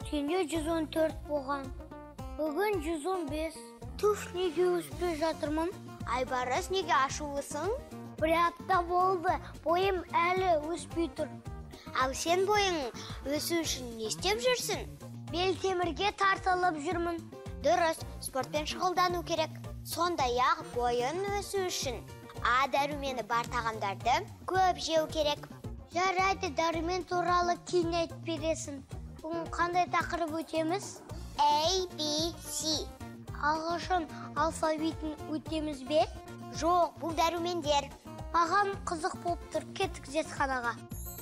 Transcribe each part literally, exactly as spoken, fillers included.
Өткенде жүз он төрт болған. Бүгін жүз он бес. Туф, неге өспей жатырмын? Айбарыс, неге ашулысың? Бір апта болды, бойым әлі өспей тұр. Ал сен бойың өсу үшін не істеп жүрсің? Бел темірге тартылып жүрмін. Дұрыс, спортпен шұғылдану керек. Сондай-ақ бойын өсу үшін А дәрумені бар тағамдарды көп жеу керек. Жарайды, дәрумен туралы кейін айтып бересің. Бүгін қандай тақырып өтеміз? A, B, C. Ағылшын алфавитін өтеміз бе? Жоқ, бұл дәрумендер. Маған қызық болып тұр, кеттік зертханаға.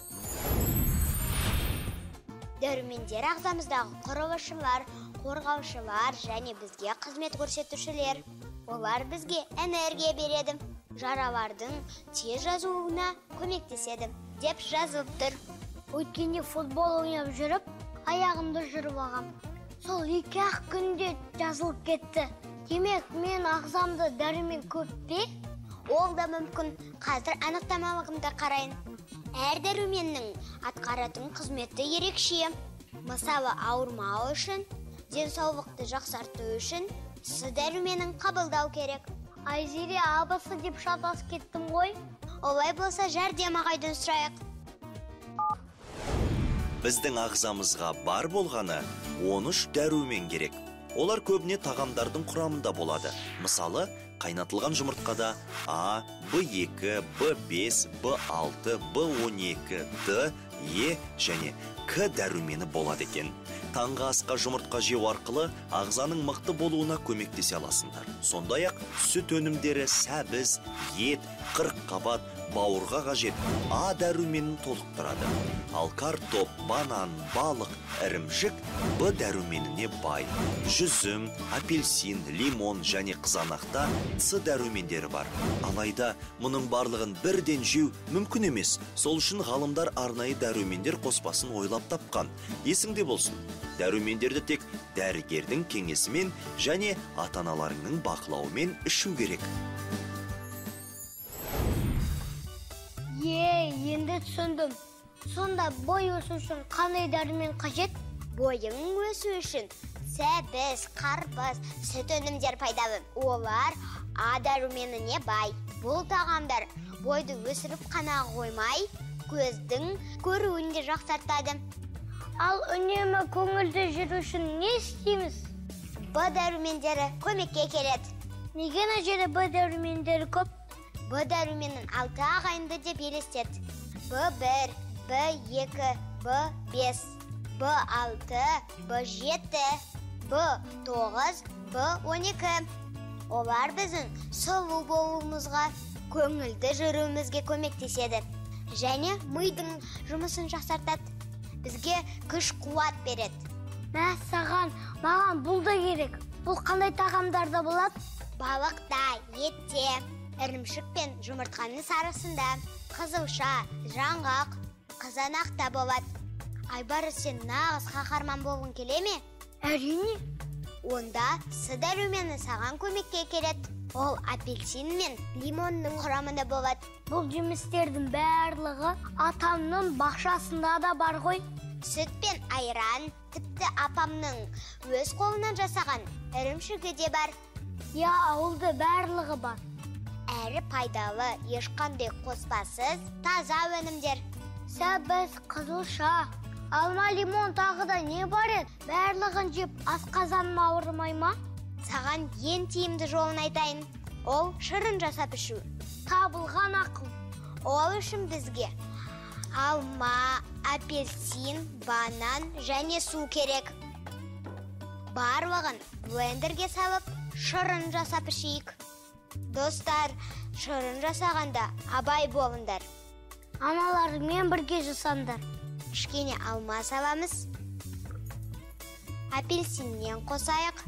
Дәрумендер ағзамыздағы құрылысшылар, қорғаушылар және бізге қызмет көрсетушілер. Олар бізге энергия береді. Жаралардың тез жазылуына көмектеседі деп жазылып тұр. Өткенде футбол ойнап жүріп, аяғымды жүріп ағам. Сол екі ақ күнде жазылып кетті. Демек, мен ағзамды дәрумен көп пе? Ол да мүмкін. Қазір анықтамалығымды қарайын. Әр дәруменнің атқаратын қызметі ерекше. Мысалы, ауырмау үшін, денсаулықты жақсарту үшін С дәруменін қабылдау керек. Айзере абысы деп шатас кеттім ғой. Олай болса, жәрдем ағайдан сұрайық. Біздің ағзамызға бар болғаны он үш дәрумен керек. Олар көбіне тағамдардың құрамында болады. Мысалы, қайнатылған жұмыртқада А, Б екі, Б бес, Б алты, Б он екі, Д, Е және К дәрумені болады екен. Таңғы асқа жұмыртқа жеу арқылы ағзаның мықты болуына көмектесе аласыңдар. Сондай-ақ сүт өнімдері, сәбіз, ет, қырыққабат, бауырға қажет А дәруменін толықтырады. Ал картоп, банан, балық, ірімшік Б дәруменіне бай. Жүзім, апельсин, лимон және қызанақта С дәрумендері бар. Алайда мұның барлығын бірден жеу мүмкін емес. Сол үшін ғалымдар арнайы дәрумендер қоспасын ойлап тапқан. Есіңде болсын, дәрумендерді тек дәрігердің кеңесімен және ата-аналарыңның бақылауымен ішу керек. Е, енді түсіндім. Сонда бой өсу үшін қандай дәрумен қажет? Бойың өсу үшін сәбіз, қарбыз, сүт өнімдер пайдалы. Олар А дәруменіне бай. Бұл тағамдар бойды өсіріп қана қоймай, көздің көруін де жақсартады. Ал үнемі көңілді жүру үшін не істейміз? Б дәрумендері көмекке келеді. Неге мына жерде Б дәрумендері көп? Б дәруменін алты ағайынды деп елестеді. Б бір, Б екі, Б бес, Б алты, Б жеті, Б тоғыз, Б он екі. Олар біздің сұлу болуымызға, көңілді жүруімізге көмектеседі. Және мидың жұмысын жақсартады. Бізге күш қуат береді. Мә, саған, маған бұл да керек. Бұл қандай тағамдарда болады? Балықта, етте, ірімшік пен жұмыртқаның сарысында, қызылша, жаңғақ, қызанақта болады. Айбарыс, сен нағыз қаһарман болғың келе ме? Әрине. Онда С дәрумені саған көмекке келеді. Ол апельсин мен лимонның құрамында болады. Бұл жемістердің барлығы атамның бақшасында да бар ғой. Сүт пен айран, тіпті апамның өз қолынан жасаған ірімшігі де бар. Я, ауылда барлығы бар. Әрі пайдалы, ешқандай қоспасыз, таза өнімдер. Сәбіз, қызылша, алма, лимон тағы да не бар еді? Барлығын жеп асқазаным ауырмай ма? Саған ең тиімді жолын айтайын. Ол шырын жасап ішу. Табылған ақыл. Ол үшін бізге алма, апельсин, банан және су керек. Барлығын блендерге салып, шырын жасап ішейік. Достар, шырын жасағанда абай болыңдар. Аналарыңмен бірге жасаңдар. Кішкене алма саламыз. Апельсиннен қосайық.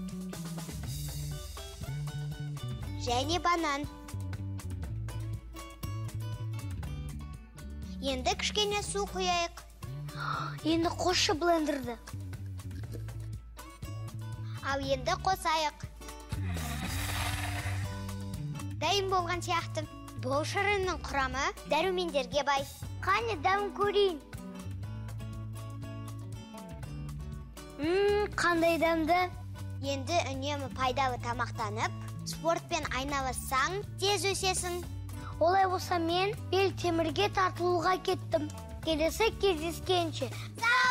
Және банан. Енді кішкене су құяйық. Енді қосшы блендерді. Ал енді қосайық. Дайын болған сияқты. Бұл шырынның құрамы дәрумендерге бай. Қане дәмін көрейін. Мм, қандай дәмді. Енді үнемі пайдалы тамақтанып, спортпен айналыссаң, тез өсесің. Олай болса мен бел темірге тартылуға кеттім. Келесі кездескенше.